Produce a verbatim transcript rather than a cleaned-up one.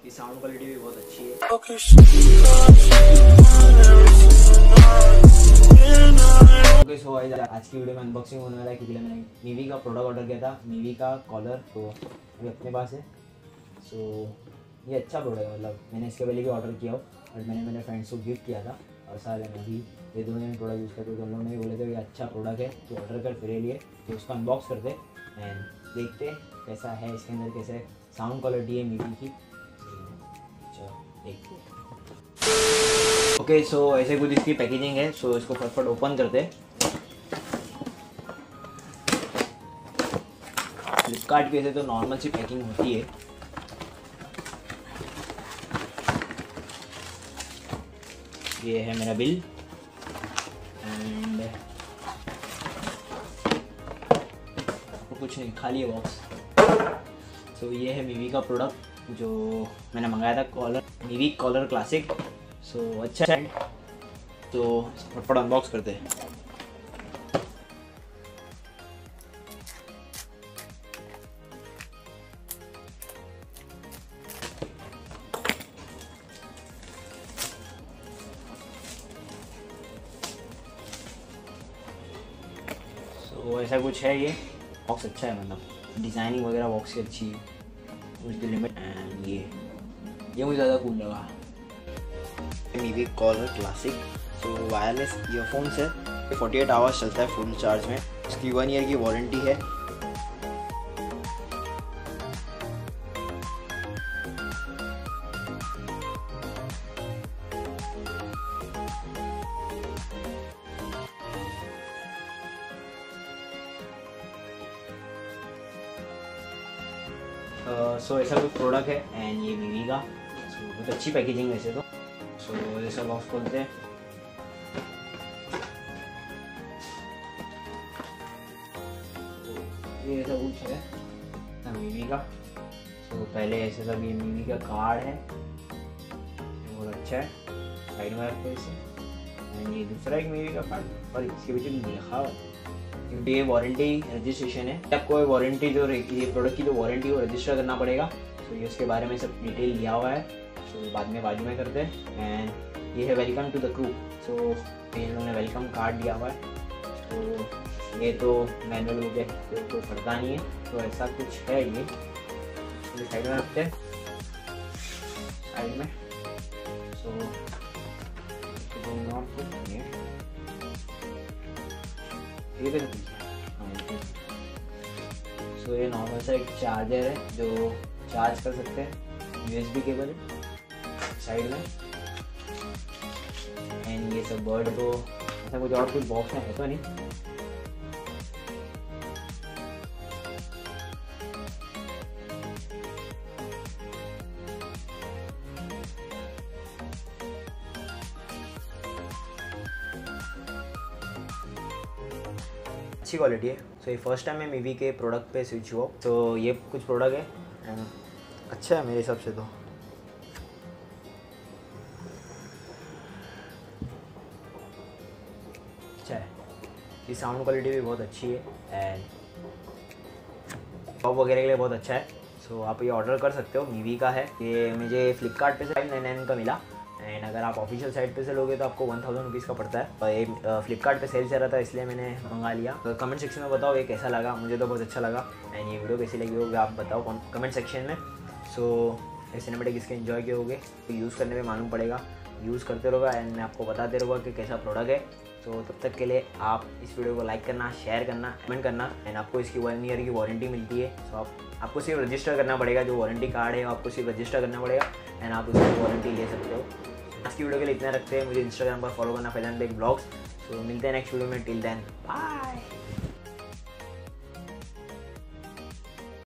इसकी sound quality भी बहुत अच्छी है। ओके सो आज की वीडियो में अनबॉक्सिंग होने वाला है क्योंकि मैंने मीवी का प्रोडक्ट ऑर्डर किया था, मीवी का कॉलर, तो अभी अपने पास है। सो so, ये अच्छा प्रोडक्ट है, मतलब मैंने इसके पहले भी ऑर्डर किया हो और मैंने मेरे फ्रेंड्स को गिफ्ट किया था और सारे मैं भी ये दोनों ने प्रोडक्ट यूज़ करते, तो उन लोगों ने बोले थे ये अच्छा प्रोडक्ट है तो ऑर्डर कर तेरे लिए, तो उसको अनबॉक्स करते एंड देखते कैसा है, इसके अंदर कैसे साउंड क्वालिटी है मीवी की। चलो देखते। ओके सो ऐसे कुछ इसकी पैकेजिंग है। सो so, इसको फटाफट ओपन करते। फ्लिपकार्ट की ऐसे तो नॉर्मल सी पैकिंग होती है। ये है मेरा बिल एंड कुछ नहीं, खाली है बॉक्स। सो so, ये है मीवी का प्रोडक्ट जो मैंने मंगाया था, collar, Mivi collar classic. So so, अच्छा है, तो फटाफट अनबॉक्स करते हैं। तो ऐसा कुछ है, ये बॉक्स अच्छा है, मतलब डिज़ाइनिंग वगैरह बॉक्स की अच्छी है, उसकी लिमिट एंड ये ये मुझे ज़्यादा कूल लगा। मीवी कॉलर क्लासिक, तो वायरलेस ईयरफोन्स है, अड़तालीस आवर्स चलता है फुल चार्ज में, इसकी वन ईयर की वारंटी है। सो uh, so, ऐसा कोई प्रोडक्ट है एंड ये मीवी का, so, बहुत अच्छी पैकेजिंग वैसे तो। सो so, ऐसा बॉक्स खोलते हैं। ये ऐसा कुछ है मीवी का। सो so, पहले ऐसे सब ये मीवी का कार्ड है, बहुत अच्छा है, साइड में रखते हैं इसे। एंड ये दूसरा एक मीवी का कार्ड और इसके पीछे भी लिखा हुआ, क्योंकि ये वारंटी रजिस्ट्रेशन है, आपको वारंटी जो ये प्रोडक्ट की जो वारंटी वो रजिस्टर करना पड़ेगा। तो ये उसके बारे में सब डिटेल दिया हुआ है, तो बाद में बाजू में करते हैं। एंड ये है welcome to the crew, so ये इन्होंने वेलकम कार्ड दिया हुआ है। तो ये तो मैनुअल हो गया, तो पढ़ता नहीं है, तो ऐसा कुछ है। ये साइड में रखते हैं, साइड में। सो ये तो सो ये नॉर्मल सा एक चार्जर है जो चार्ज कर सकते हैं, यूएसबी केबल साइड में। एंड ये सब बर्ड को ऐसा कुछ और कुछ बॉक्स में है तो नहीं। अच्छी क्वालिटी है। सो so, ये फर्स्ट टाइम मैं मीवी के प्रोडक्ट पे स्विच हुआ, तो ये कुछ प्रोडक्ट है अच्छा है मेरे हिसाब से तो। अच्छा है, ये साउंड क्वालिटी भी बहुत अच्छी है एंड टॉप वगैरह के लिए बहुत अच्छा है। सो so, आप ये ऑर्डर कर सकते हो, मीवी का है। ये मुझे फ्लिपकार्ट पे से फाइव नाइन नाइन का मिला एंड अगर आप ऑफिशियल साइट पे से लोगे तो आपको वन थाउजेंड रुपीज़ का पड़ता है। और ये फ्लिपकार्ट पे सेल चल रहा था इसलिए मैंने मंगा लिया। तो कमेंट सेक्शन में बताओ ये कैसा लगा, मुझे तो बहुत अच्छा लगा। एंड ये वीडियो कैसी लगी होगी आप बताओ कमेंट सेक्शन में। सो ये सिनेमैटिक इसके एंजॉय किए होगे, तो यूज़ करने में मालूम पड़ेगा, यूज़ करते रहोगा एंड मैं आपको बताते रहूँगा कि कैसा प्रोडक्ट है। तो तब तक के लिए आप इस वीडियो को लाइक करना, शेयर करना, कमेंट करना एंड आपको इसकी वन ईयर की वारंटी मिलती है। सो आप आपको सिर्फ रजिस्टर करना पड़ेगा, जो वारंटी कार्ड है आपको सिर्फ रजिस्टर करना पड़ेगा एंड आप उसकी वारंटी ले सकते हो। आज की वीडियो के लिए इतना रखते हैं। मुझे इंस्टाग्राम पर फॉलो करना, फैजान बेग ब्लॉग्स। तो मिलते हैं नेक्स्ट वीडियो में, टिल देन बाय।